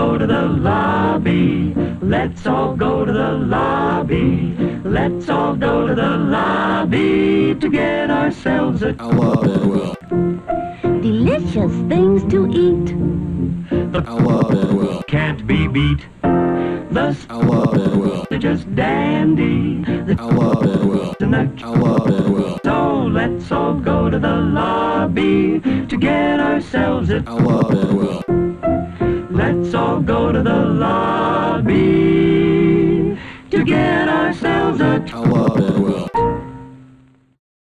go to the lobby. Let's all go to the lobby. Let's all go to the lobby to get ourselves a Bidwell. Delicious things to eat. Bidwell. Can't be beat. The Bidwell. they're just dandy. The Bidwell. and the Bidwell. so let's all go to the lobby to get ourselves a Bidwell. Let's all go to the lobby to get ourselves a Bidwell.